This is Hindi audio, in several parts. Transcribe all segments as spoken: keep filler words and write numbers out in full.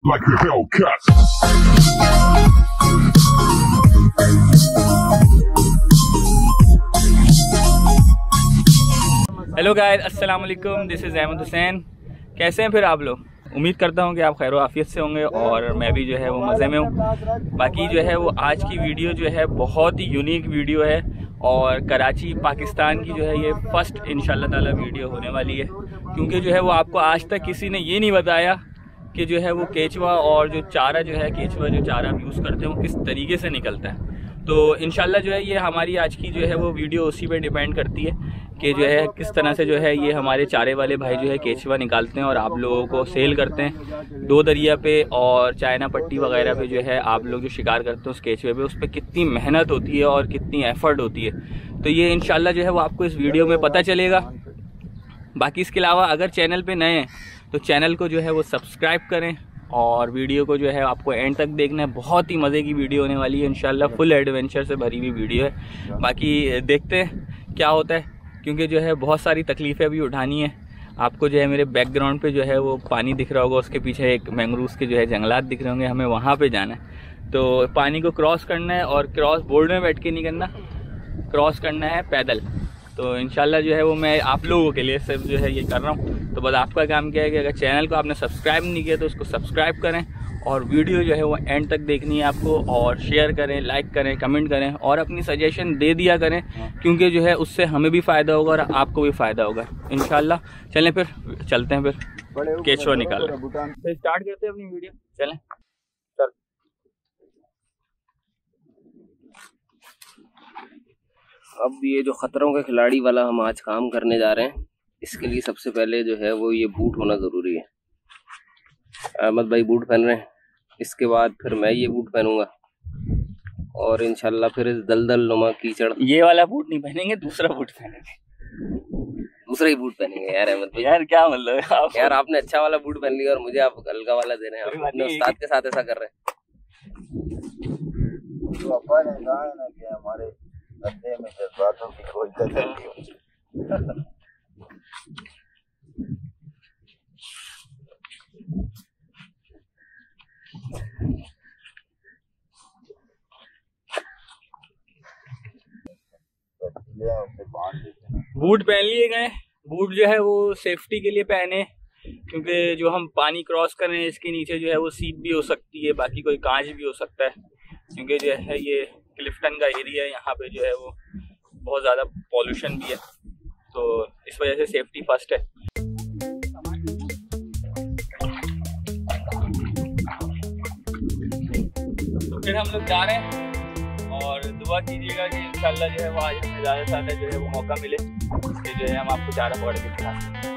like a Hellcat. Hello guys, अस्सलाम वालेकुम। This is Ahmed Hussain. कैसे हैं फिर आप लोग? उम्मीद करता हूं कि आप खैर आफियत से होंगे और मैं भी जो है वो मज़े में हूं। बाकी जो है वो आज की वीडियो जो है बहुत ही यूनिक वीडियो है और कराची पाकिस्तान की जो है ये फ़र्स्ट इंशाल्लाह ताला वीडियो होने वाली है, क्योंकि जो है वो आपको आज तक किसी ने ये नहीं बताया कि जो है वो केचवा और जो चारा जो है केचवा जो चारा आप यूज़ करते हो किस तरीके से निकलता है। तो इंशाल्लाह जो है ये हमारी आज की जो है वो वीडियो उसी पे डिपेंड करती है कि जो है किस तरह से जो है ये हमारे चारे वाले भाई जो है केचवा निकालते हैं और आप लोगों को सेल करते हैं दो दरिया पे और चाइना पट्टी वगैरह पे। जो है आप लोग जो शिकार करते हैं उस केचवे पे, उस पर कितनी मेहनत होती है और कितनी एफर्ट होती है। तो ये इंशाल्लाह जो है वो आपको इस वीडियो में पता चलेगा। बाकी इसके अलावा अगर चैनल पे नए हैं तो चैनल को जो है वो सब्सक्राइब करें और वीडियो को जो है आपको एंड तक देखना है। बहुत ही मज़े की वीडियो होने वाली है इंशाल्लाह, फुल एडवेंचर से भरी हुई वीडियो है। बाकी देखते हैं क्या होता है, क्योंकि जो है बहुत सारी तकलीफ़ें भी उठानी है। आपको जो है मेरे बैकग्राउंड पे जो है वो पानी दिख रहा होगा, उसके पीछे एक मैंग्रोव्स के जो है जंगलात दिख रहे होंगे। हमें वहाँ पे जाना है, तो पानी को क्रॉस करना है और क्रॉस बोर्ड में बैठ के नहीं करना, क्रॉस करना है पैदल। तो इंशाल्लाह जो है वो मैं आप लोगों के लिए सिर्फ जो है ये कर रहा हूँ। तो बस आपका काम क्या है कि अगर चैनल को आपने सब्सक्राइब नहीं किया तो उसको सब्सक्राइब करें और वीडियो जो है वो एंड तक देखनी है आपको, और शेयर करें, लाइक करें, कमेंट करें और अपनी सजेशन दे दिया करें, क्योंकि जो है उससे हमें भी फ़ायदा होगा और आपको भी फ़ायदा होगा इंशाल्लाह। चलें फिर चलते हैं, फिर केचवा निकाल फिर स्टार्ट करते हैं अपनी वीडियो। चलें चल। अब ये जो ख़तरों के खिलाड़ी वाला हम आज काम करने जा रहे हैं, इसके लिए सबसे पहले जो है वो ये बूट होना ज़रूरी है। अहमद भाई बूट पहन रहे हैं, इसके बाद फिर मैं ये बूट पहनूंगा और इंशाल्लाह फिर इस दलदल नुमा कीचड़। ये वाला बूट नहीं पहनेंगे, दूसरा बूट पहनेंगे। दूसरा ही बूट पहनेंगे यार अहमद भाई। यार क्या मतलब है आप? यार आपने अच्छा वाला बूट पहन लिया और मुझे आप हल्का वाला दे रहे हैं। आप अपने उस्ताद के साथ ऐसा कर रहे हैं। तो अपा ने कहा है ना कि हमारे धंधे में जज्बातों की कोई कदर नहीं होती। बूट पहन लिए गए। बूट जो है वो सेफ्टी के लिए पहने, क्योंकि जो हम पानी क्रॉस कर रहे हैं इसके नीचे जो है वो सीप भी हो सकती है, बाकी कोई कांच भी हो सकता है, क्योंकि जो है ये क्लिफ्टन का एरिया है, यहाँ पे जो है वो बहुत ज़्यादा पॉल्यूशन भी है, तो इस वजह से सेफ्टी फर्स्ट है। तो फिर हम लोग जा रहे हैं और दुआ कीजिएगा कि इंशाल्लाह जो है वो आज हमें ज़्यादा से ज़्यादा जो है वो मौका मिले कि जो है हम आपको चारा पकड़ के खिला सकें।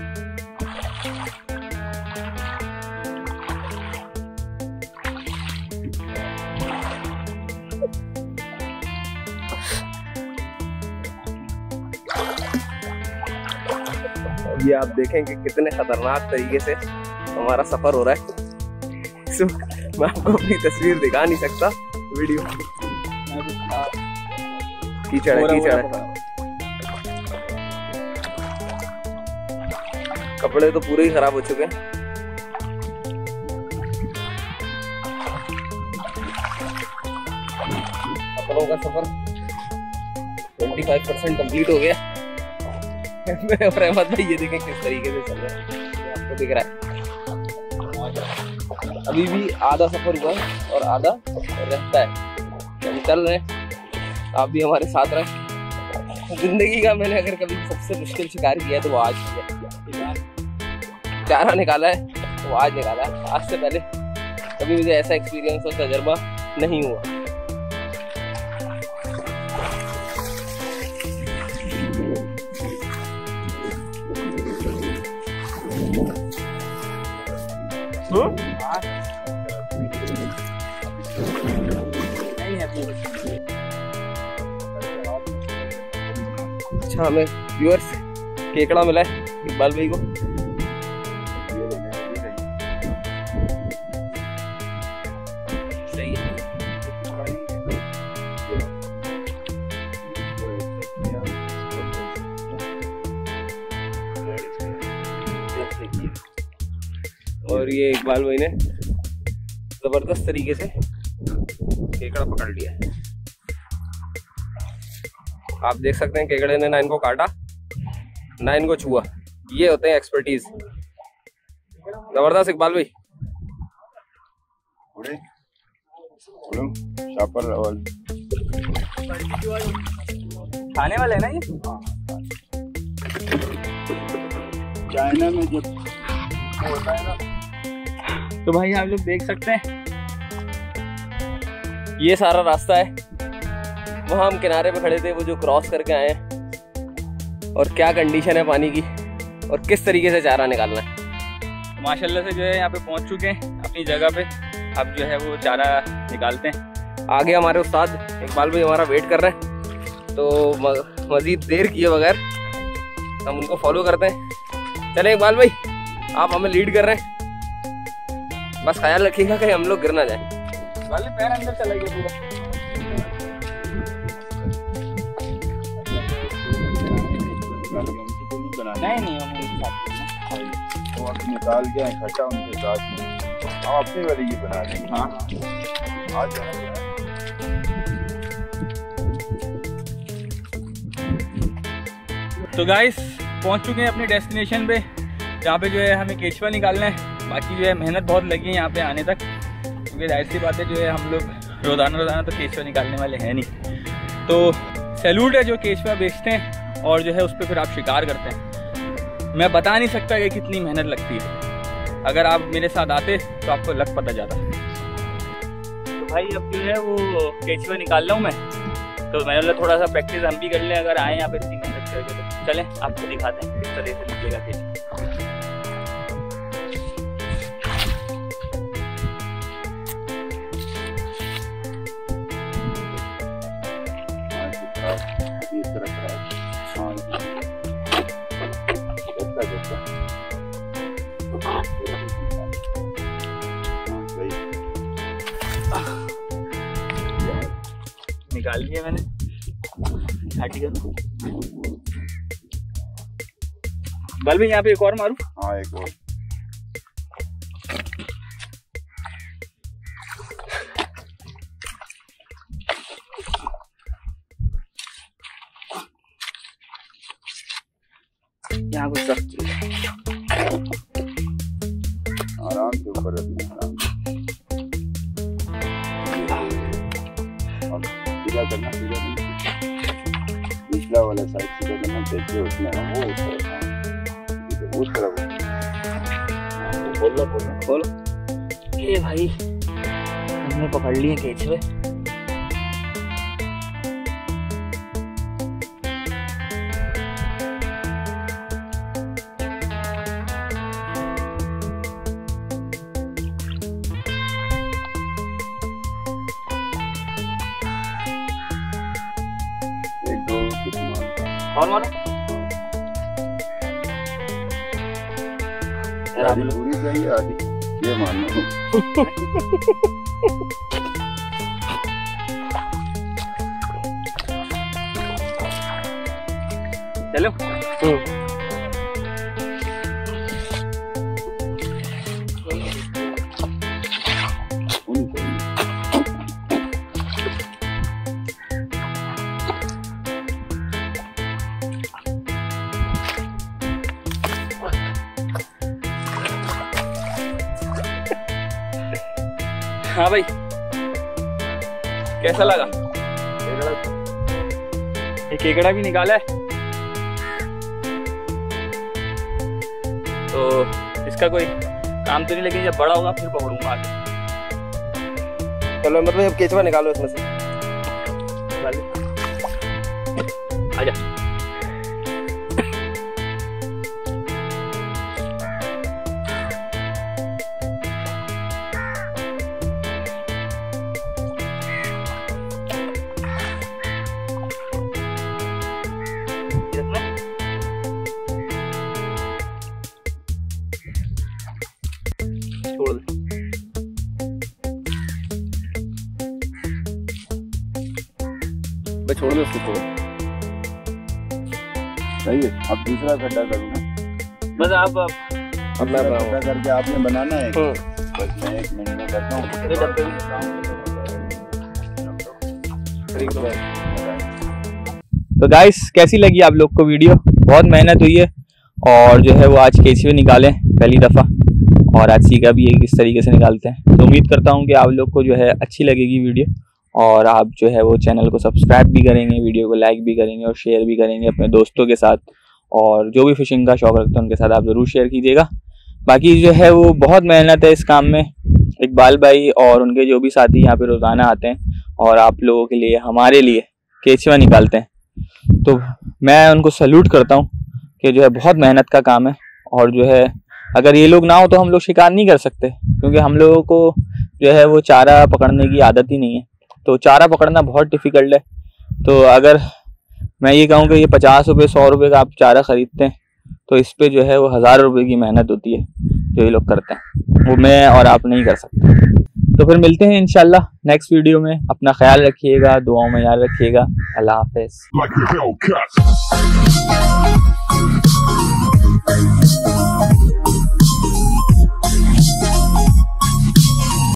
ये आप देखें कि कितने खतरनाक तरीके से हमारा सफर हो रहा है। so, मैं आपको अपनी तस्वीर दिखा नहीं सकता, वीडियो कीचड़ है, कीचड़ है। कपड़े तो पूरे ही खराब हो चुके हैं। कपड़ों का सफर पच्चीस परसेंट कंप्लीट हो गया। मैं और अहमद भाई ये देखें किस तरीके से चल रहा है, आपको दिख रहा है। अभी भी आधा सफर हुआ है और आधा रहता है। हम चल रहे हैं, आप भी हमारे साथ रहें। जिंदगी का मैंने अगर कभी सबसे मुश्किल शिकार किया तो वो आज किया। चारा निकाला है वो आज निकाला है। आज से पहले कभी मुझे ऐसा एक्सपीरियंस और तजर्बा नहीं हुआ। अच्छा, हमें व्यूअर्स केकड़ा मिला है इकबाल भाई को। सही है। और ये इकबाल भाई ने जबरदस्त तरीके से केकड़ा पकड़ लिया है। आप देख सकते हैं केकड़े ने ना इनको काटा ना इनको छुआ। ये होते हैं एक्सपर्टीज। जबरदस्त इकबाल भाई। खाने वाले है ना ये? चाइना में जब होता है ना, तो भाई आप लोग देख सकते हैं ये सारा रास्ता है। वहाँ हम किनारे पे खड़े थे, वो जो क्रॉस करके आए हैं, और क्या कंडीशन है पानी की और किस तरीके से चारा निकालना है। तो माशाल्लाह से जो है यहाँ पे पहुँच चुके हैं अपनी जगह पे। अब जो है वो चारा निकालते हैं। आगे हमारे उस्ताद इकबाल भाई हमारा वेट कर रहे हैं, तो मजीद देर किए बगैर हम उनको फॉलो करते हैं। चले इकबाल भाई, आप हमें लीड कर रहे हैं, बस ख्याल रखिएगा कहीं हम लोग गिर ना जाए। वाले पैर अंदर चला गया पूरा। नहीं नहीं हम वो अब निकाल के इकट्ठा उनके साथ में हम अपनी वाली की बना देंगे। हाँ आज तो गाइस पहुंच चुके हैं अपने डेस्टिनेशन पे, जहाँ पे जो है हमें केचुआ निकालना है। बाकी जो है मेहनत बहुत लगी है यहाँ पे आने तक, क्योंकि जाहिर सी बात है जो है हम लोग रोज़ाना रोज़ाना तो केचुआ निकालने वाले हैं नहीं। तो सैल्यूट है जो केचुआ बेचते हैं और जो है उस पर फिर आप शिकार करते हैं। मैं बता नहीं सकता कि कितनी मेहनत लगती है। अगर आप मेरे साथ आते तो आपको लग पता जाता। तो भाई अब जो है वो केचुआ निकाल रहा हूँ मैं, तो मैंने बोला थोड़ा सा प्रैक्टिस हम भी कर लें। अगर आए यहाँ पे इतनी मेहनत करके तो चलें आपको दिखाते हैं किस तरह से निकलेगा केचुआ। इस तरह का हाँ जैसा जैसा हाँ सही निकाल लिया मैंने। बल भी यहाँ पे एक और मारूं? हाँ एक और। यहाँ कुछ सख्त आराम से ऊपर रखना, आराम और सीधा करना, सीधा नहीं, निचला वाला साइड सीधा करना, देखिए उसमें वो उस तरफ उस तरफ बोलो बोलो खोलो। ये भाई हमने पकड़ लिए केचुए। और मारो आधी पूरी चाहिए, आधी ये मानो। चलो हाँ भाई कैसा लगा? ये केकड़ा भी निकाला है, तो इसका कोई काम तो नहीं, लेकिन जब बड़ा होगा फिर पकड़ूंगा आगे। चलो मतलब अब केचुआ निकालो इसमें से। आजा। छोड़ दे। छोड़ दो उसको, छोड़। सही है। अब दूसरा गड्ढा करूँ ना? बस आप अब मैं गड्ढा करके आपने बनाना है। बस मैं एक मिनट में करता हूँ। तो गाइस कैसी लगी आप लोग को वीडियो? बहुत मेहनत हुई है और जो है वो आज केचुए निकाले पहली दफ़ा, और आज सीखा भी है किस तरीके से निकालते हैं। तो उम्मीद करता हूँ कि आप लोग को जो है अच्छी लगेगी वीडियो, और आप जो है वो चैनल को सब्सक्राइब भी करेंगे, वीडियो को लाइक भी करेंगे और शेयर भी करेंगे अपने दोस्तों के साथ, और जो भी फिशिंग का शौक़ रखते हैं उनके साथ आप ज़रूर शेयर कीजिएगा। बाकी जो है वो बहुत मेहनत है इस काम में। इकबाल भाई और उनके जो भी साथी यहाँ पे रोज़ाना आते हैं और आप लोगों के लिए, हमारे लिए केचुआ निकालते हैं, तो मैं उनको सैल्यूट करता हूँ कि जो है बहुत मेहनत का काम है। और जो है अगर ये लोग ना हो तो हम लोग शिकार नहीं कर सकते, क्योंकि हम लोगों को जो है वो चारा पकड़ने की आदत ही नहीं है, तो चारा पकड़ना बहुत डिफ़िकल्ट है। तो अगर मैं ये कहूँ कि ये पचास रुपये सौ रुपये का आप चारा ख़रीदते हैं, तो इस पे जो है वो हज़ार रुपये की मेहनत होती है जो ये लोग करते हैं, वो मैं और आप नहीं कर सकते। तो फिर मिलते हैं इंशाल्लाह नेक्स्ट वीडियो में। अपना ख्याल रखिएगा, दुआओं में याद रखिएगा। अल्लाह हाफ़िज़।